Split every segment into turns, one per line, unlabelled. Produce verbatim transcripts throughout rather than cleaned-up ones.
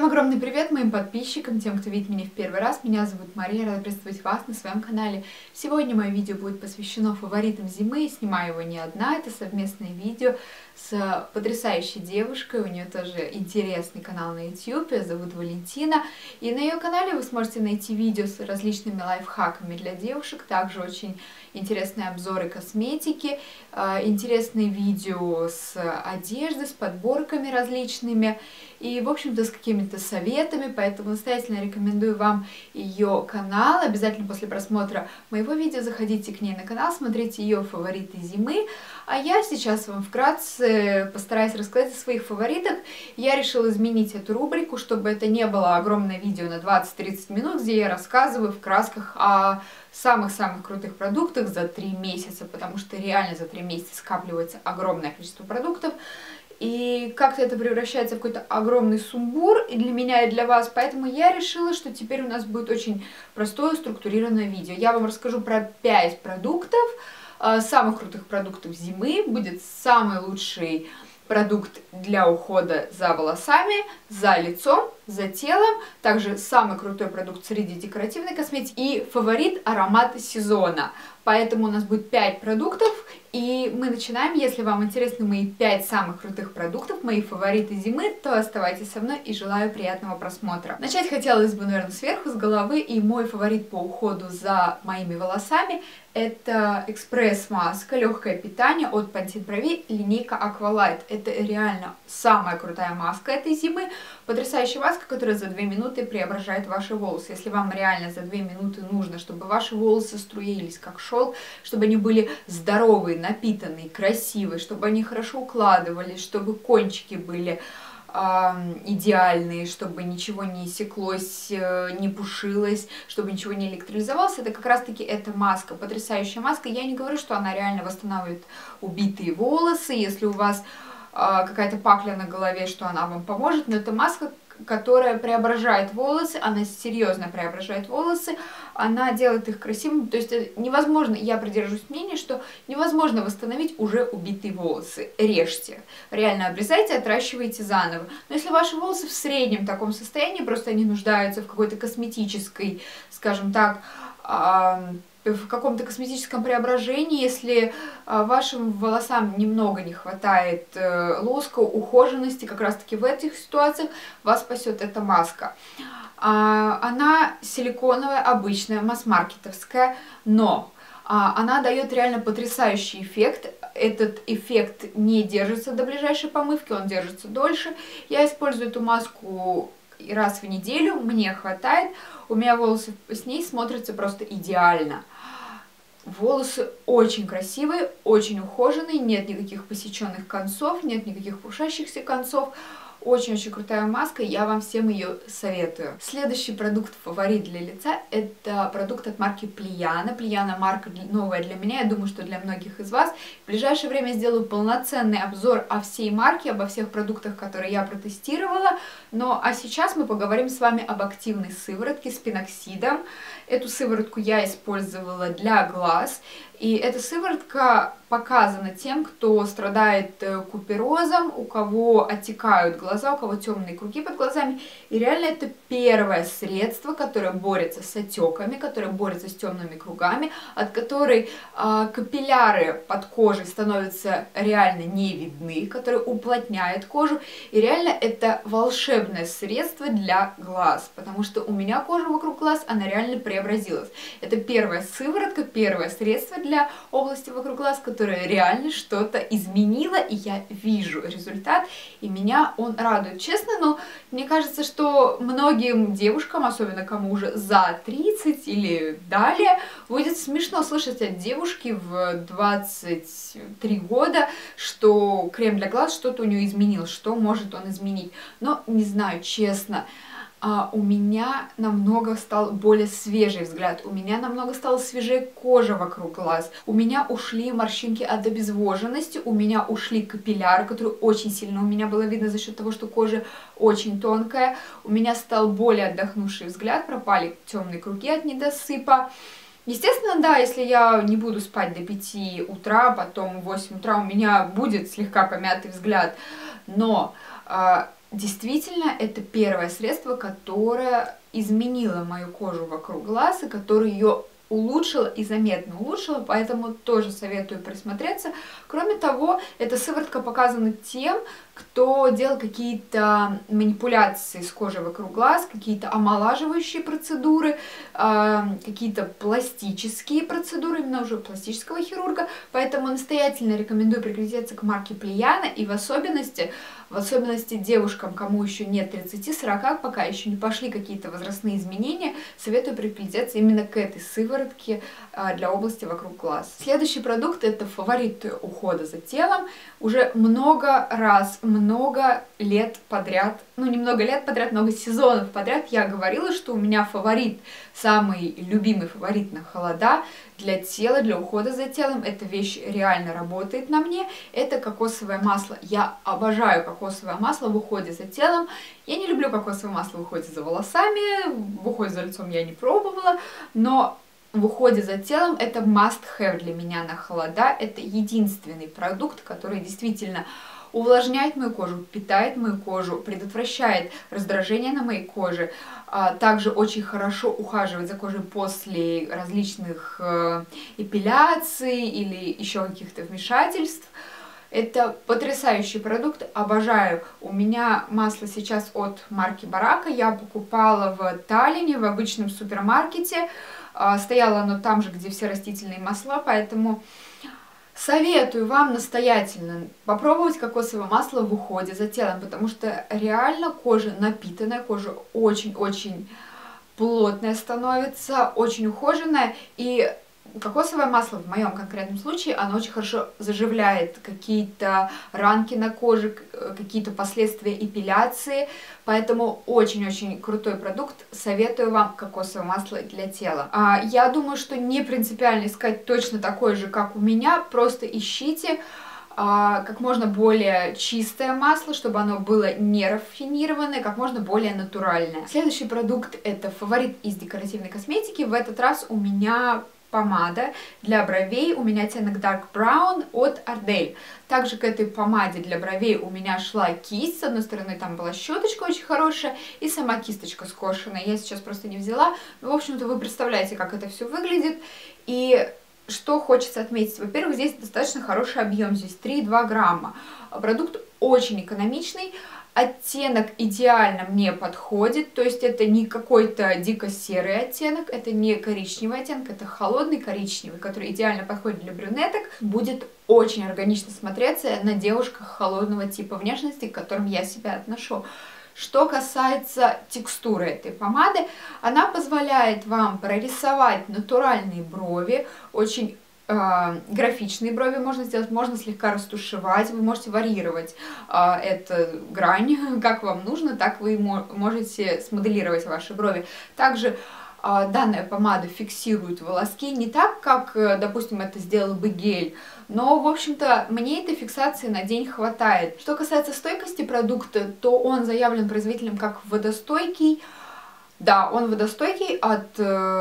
огромный привет моим подписчикам, тем, кто видит меня в первый раз. Меня зовут Мария, рада приветствовать вас на своем канале. Сегодня мое видео будет посвящено фаворитам зимы. Снимаю его не одна, это совместное видео с потрясающей девушкой. У нее тоже интересный канал на YouTube, ее зовут Валентина. И на ее канале вы сможете найти видео с различными лайфхаками для девушек, также очень интересные обзоры косметики, интересные видео с одеждой, с подборками различными и, в общем-то, с какими-то советами, поэтому настоятельно рекомендую вам ее канал. Обязательно после просмотра моего видео заходите к ней на канал, смотрите ее фавориты зимы. А я сейчас вам вкратце постараюсь рассказать о своих фаворитах. Я решила изменить эту рубрику, чтобы это не было огромное видео на двадцать-тридцать минут, где я рассказываю в красках о самых-самых крутых продуктах за три месяца, потому что реально за три месяца скапливается огромное количество продуктов. И как-то это превращается в какой-то огромный сумбур и для меня, и для вас. Поэтому я решила, что теперь у нас будет очень простое структурированное видео. Я вам расскажу про пять продуктов, самых крутых продуктов зимы. Будет самый лучший продукт для ухода за волосами, за лицом, за телом. Также самый крутой продукт среди декоративной косметики и фаворит аромата сезона. Поэтому у нас будет пять продуктов, и мы начинаем. Если вам интересны мои пять самых крутых продуктов, мои фавориты зимы, то оставайтесь со мной и желаю приятного просмотра. Начать хотелось бы, наверное, сверху, с головы, и мой фаворит по уходу за моими волосами — это экспресс-маска, легкое питание от Pantene Pro V, линейка Aqualight. Это реально самая крутая маска этой зимы, потрясающая маска, которая за две минуты преображает ваши волосы. Если вам реально за две минуты нужно, чтобы ваши волосы струились как шелк, чтобы они были здоровые, напитанные, красивые, чтобы они хорошо укладывались, чтобы кончики были э, идеальные, чтобы ничего не секлось, э, не пушилось, чтобы ничего не электролизовалось, это как раз-таки эта маска, потрясающая маска. Я не говорю, что она реально восстанавливает убитые волосы, если у вас какая-то пакля на голове, что она вам поможет, но это маска, которая преображает волосы, она серьезно преображает волосы, она делает их красивыми, то есть невозможно, я придерживаюсь мнения, что невозможно восстановить уже убитые волосы. Режьте, реально обрезайте, отращивайте заново. Но если ваши волосы в среднем таком состоянии, просто они нуждаются в какой-то косметической, скажем так, в каком-то косметическом преображении, если вашим волосам немного не хватает лоска, ухоженности, как раз таки в этих ситуациях вас спасет эта маска. Она силиконовая, обычная, масс-маркетовская, но она дает реально потрясающий эффект. Этот эффект не держится до ближайшей помывки, он держится дольше. Я использую эту маску раз в неделю, мне хватает. У меня волосы с ней смотрятся просто идеально. Волосы очень красивые, очень ухоженные, нет никаких посеченных концов, нет никаких пушащихся концов. Очень-очень крутая маска, я вам всем ее советую. Следующий продукт, фаворит для лица, это продукт от марки Pliana. Pliana марка новая для меня, я думаю, что для многих из вас. В ближайшее время сделаю полноценный обзор о всей марке, обо всех продуктах, которые я протестировала. Но а сейчас мы поговорим с вами об активной сыворотке с пиноксидом. Эту сыворотку я использовала для глаз. И эта сыворотка показана тем, кто страдает куперозом, у кого отекают глаза, у кого темные круги под глазами. И реально это первое средство, которое борется с отеками, которое борется с темными кругами, от которой э, капилляры под кожей становятся реально не видны, которое уплотняет кожу. И реально это волшебное средство для глаз, потому что у меня кожа вокруг глаз, она реально преобразилась. Это первая сыворотка, первое средство для области вокруг глаз, которое реально что-то изменило, и я вижу результат, и меня он радует. Честно, но мне кажется, что многим девушкам, особенно кому уже за тридцать или далее, будет смешно слышать от девушки в двадцать три года, что крем для глаз что-то у нее изменил, что может он изменить. Но не знаю, честно. Uh, у меня намного стал более свежий взгляд, у меня намного стала свежее кожа вокруг глаз, у меня ушли морщинки от обезвоженности, у меня ушли капилляры, которые очень сильно у меня было видно за счет того, что кожа очень тонкая, у меня стал более отдохнувший взгляд, пропали темные круги от недосыпа. Естественно, да, если я не буду спать до пяти утра, потом в восемь утра у меня будет слегка помятый взгляд, но... Uh, действительно это первое средство, которое изменило мою кожу вокруг глаз и которое ее улучшила и заметно улучшила, поэтому тоже советую присмотреться. Кроме того, эта сыворотка показана тем, кто делал какие-то манипуляции с кожей вокруг глаз, какие-то омолаживающие процедуры, э, какие-то пластические процедуры, именно уже пластического хирурга, поэтому настоятельно рекомендую приглядеться к марке Плеяна, и в особенности, в особенности девушкам, кому еще нет тридцати-сорока, пока еще не пошли какие-то возрастные изменения, советую приглядеться именно к этой сыворотке э, для области вокруг глаз. Следующий продукт — это фаворит ухода за телом. Уже много раз, много лет подряд, ну не много лет подряд, много сезонов подряд я говорила, что у меня фаворит, самый любимый фаворит на холода для тела, для ухода за телом. Эта вещь реально работает на мне. Это кокосовое масло. Я обожаю кокосовое масло в уходе за телом. Я не люблю кокосовое масло в уходе за волосами, в уходе за лицом я не пробовала, но в уходе за телом это must-have для меня на холода. Это единственный продукт, который действительно увлажняет мою кожу, питает мою кожу, предотвращает раздражение на моей коже. Также очень хорошо ухаживает за кожей после различных эпиляций или еще каких-то вмешательств. Это потрясающий продукт, обожаю. У меня масло сейчас от марки Барака, я покупала в Таллине, в обычном супермаркете. Стояло оно там же, где все растительные масла, поэтому советую вам настоятельно попробовать кокосовое масло в уходе за телом, потому что реально кожа напитанная, кожа очень-очень плотная становится, очень ухоженная, и кокосовое масло в моем конкретном случае, оно очень хорошо заживляет какие-то ранки на коже, какие-то последствия эпиляции, поэтому очень-очень крутой продукт, советую вам кокосовое масло для тела. А, я думаю, что не принципиально искать точно такое же, как у меня, просто ищите а, как можно более чистое масло, чтобы оно было не рафинированное, как можно более натуральное. Следующий продукт — это фаворит из декоративной косметики, в этот раз у меня помада для бровей, у меня оттенок Dark Brown от Ardell. Также к этой помаде для бровей у меня шла кисть, с одной стороны там была щеточка очень хорошая и сама кисточка скошенная, я сейчас просто не взяла, но в общем-то вы представляете, как это все выглядит. И что хочется отметить, во-первых, здесь достаточно хороший объем, здесь три и два грамма, продукт очень экономичный. Оттенок идеально мне подходит, то есть это не какой-то дико серый оттенок, это не коричневый оттенок, это холодный коричневый, который идеально подходит для брюнеток, будет очень органично смотреться на девушках холодного типа внешности, к которым я себя отношу. Что касается текстуры этой помады, она позволяет вам прорисовать натуральные брови, очень графичные брови можно сделать, можно слегка растушевать, вы можете варьировать а, эту грань, как вам нужно, так вы можете смоделировать ваши брови. Также а, данная помада фиксирует волоски не так, как, допустим, это сделал бы гель, но, в общем-то, мне этой фиксации на день хватает. Что касается стойкости продукта, то он заявлен производителем как водостойкий. Да, он водостойкий от,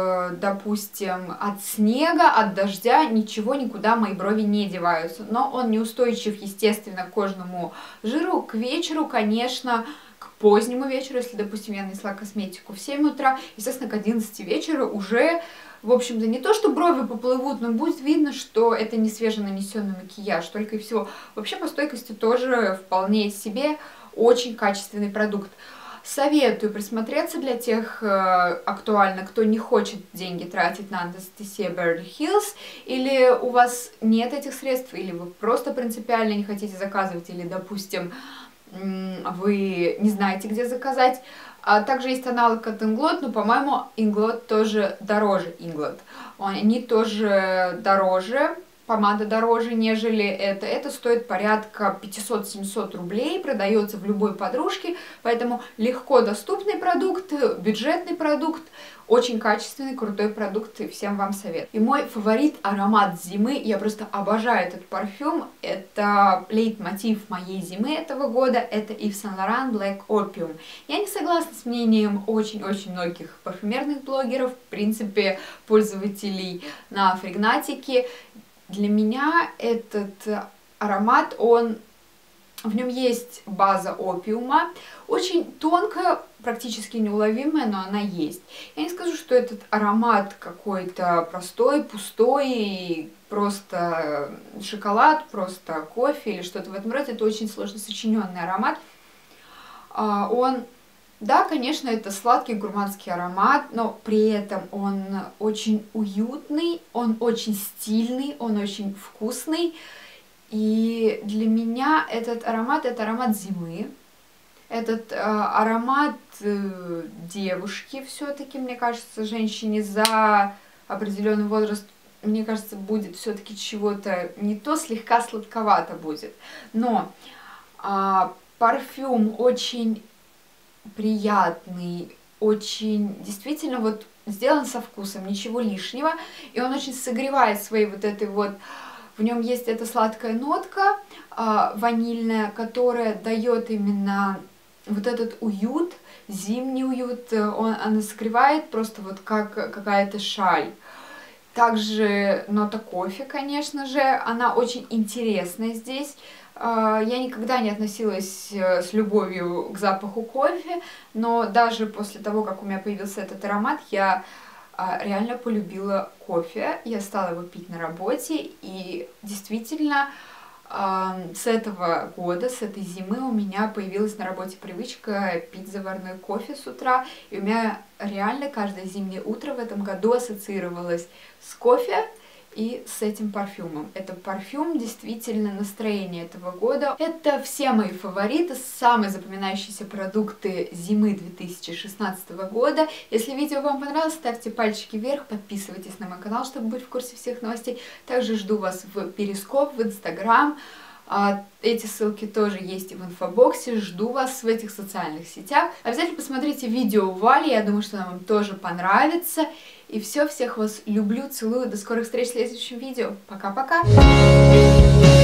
допустим, от снега, от дождя, ничего никуда мои брови не деваются. Но он неустойчив, естественно, к кожному жиру. К вечеру, конечно, к позднему вечеру, если, допустим, я нанесла косметику в семь утра, естественно, к одиннадцати вечера уже, в общем-то, не то, что брови поплывут, но будет видно, что это не свеженанесенный макияж, только и всего. Вообще, по стойкости тоже вполне себе очень качественный продукт. Советую присмотреться для тех э, актуально, кто не хочет деньги тратить на Anastasia Beverly Hills, или у вас нет этих средств, или вы просто принципиально не хотите заказывать, или, допустим, вы не знаете, где заказать. А также есть аналог от Inglot, но, по-моему, Inglot тоже дороже Inglot. Они тоже дороже. Помада дороже, нежели это. Это стоит порядка пятьсот-семьсот рублей, продается в любой подружке, поэтому легко доступный продукт, бюджетный продукт, очень качественный, крутой продукт, и всем вам совет. И мой фаворит аромат зимы, я просто обожаю этот парфюм, это лейтмотив моей зимы этого года, это Yves Saint Laurent Black Opium. Я не согласна с мнением очень-очень многих парфюмерных блогеров, в принципе, пользователей на фрегнатике. Для меня этот аромат, он В нем есть база опиума, очень тонкая, практически неуловимая, но она есть. Я не скажу, что этот аромат какой-то простой, пустой, просто шоколад, просто кофе или что-то в этом роде. Это очень сложно сочиненный аромат. Он, да, конечно, это сладкий гурманский аромат, но при этом он очень уютный, он очень стильный, он очень вкусный. И для меня этот аромат, это аромат зимы, этот э, аромат э, девушки все-таки, мне кажется, женщине за определенный возраст, мне кажется, будет все-таки чего-то не то, слегка сладковато будет. Но э, парфюм очень приятный, очень действительно вот сделан со вкусом, ничего лишнего, и он очень согревает своей вот этой вот. В нем есть эта сладкая нотка э, ванильная, которая дает именно вот этот уют, зимний уют. Он, она согревает просто вот как какая-то шаль. Также нота кофе, конечно же, она очень интересная здесь. Э, я никогда не относилась с любовью к запаху кофе, но даже после того, как у меня появился этот аромат, я реально полюбила кофе, я стала его пить на работе, и действительно э, с этого года, с этой зимы у меня появилась на работе привычка пить заварной кофе с утра, и у меня реально каждое зимнее утро в этом году ассоциировалось с кофе и с этим парфюмом. Это парфюм, действительно, настроение этого года. Это все мои фавориты, самые запоминающиеся продукты зимы две тысячи шестнадцатого года. Если видео вам понравилось, ставьте пальчики вверх, подписывайтесь на мой канал, чтобы быть в курсе всех новостей. Также жду вас в Перископ, в Инстаграм. Эти ссылки тоже есть и в инфобоксе. Жду вас в этих социальных сетях. Обязательно посмотрите видео Вали, я думаю, что оно вам тоже понравится. И все, всех вас люблю, целую. До скорых встреч в следующем видео. Пока-пока!